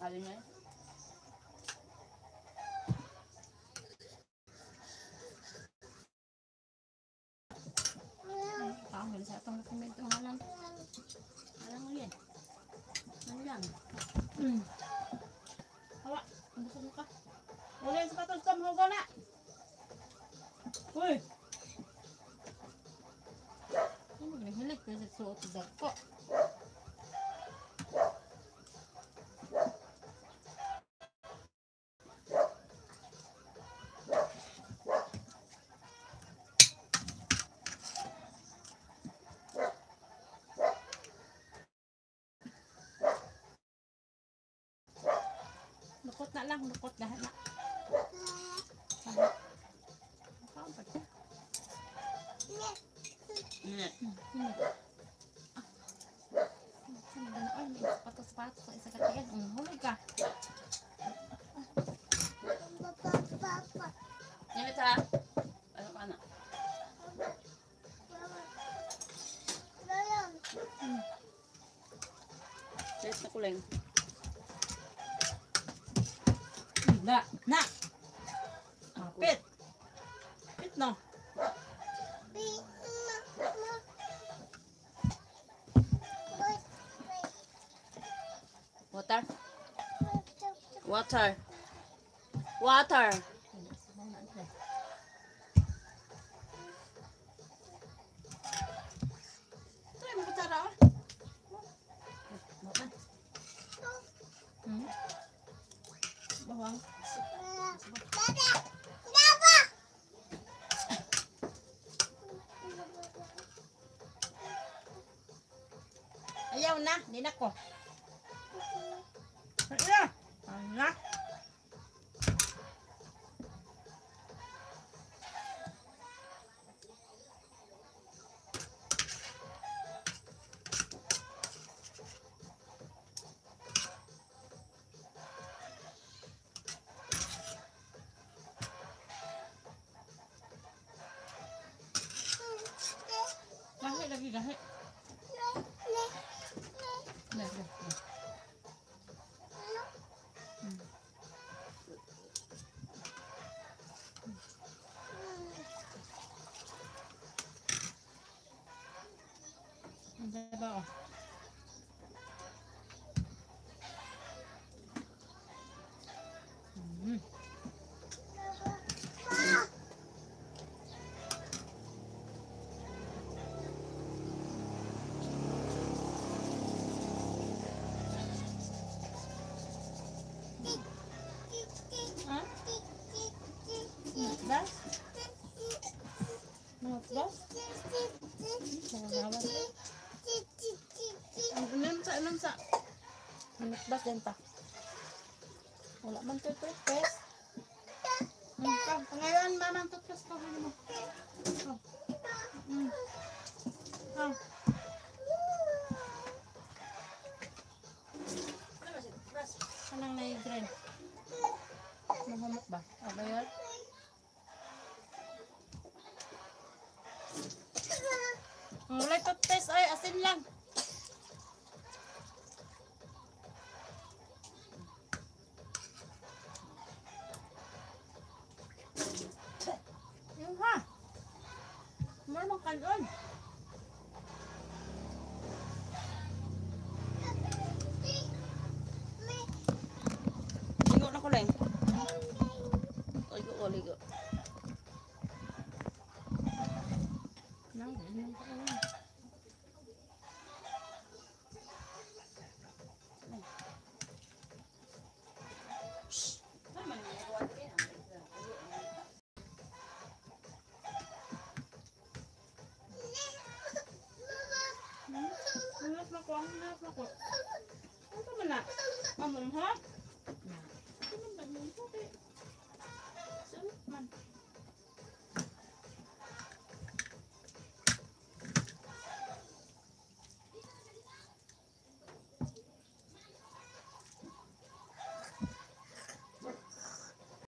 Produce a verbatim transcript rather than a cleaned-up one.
kali na. Kamu sa atong dokumento nga lang. Alam mo yan. Ano lang. Hmm. Hawa. Ano sa muka? Uli yung sapatos ko. Mahugaw na. Uy. Ano maghilig ko sa suot sa ko. Lukot na lang, lukot lahat na. Sabi. Saan pa siya? Init. Init. Ah. Saan ba na? Ay, may sapatos-sapatos sa isa katiyan. Um, hulog ka. Init ha? Ano ka na? Hmm. Yes na kuling. Na, na. Ah, pit. Pit no. Water. Water. Water. Try mo kutsara ah. Hmm. Bawang. Ayaw na, di na ko. Ayaw. Ayaw. Gahe lagi gahe. Nah, nah, nah. Hmm. Ada apa? Hmm. Das? Mau das? Sama-sama. Enam sa, enam sa. Anak das din ta. Wala man to toothpaste. Hmm, ka. Ngayon, mama ang toothpaste ko. Ano mo? Oh. Hmm. Oh. Anong na-green? Mahumok ba? O ba yun? Wala toothpaste ay asin lang. Yung ha. Marmang kalon. Ligo na ko lang. Ligo ko, ligo. Nang, nang ka lang. Hanap na ko, hanap na ko. Ano ba na? Amon ha?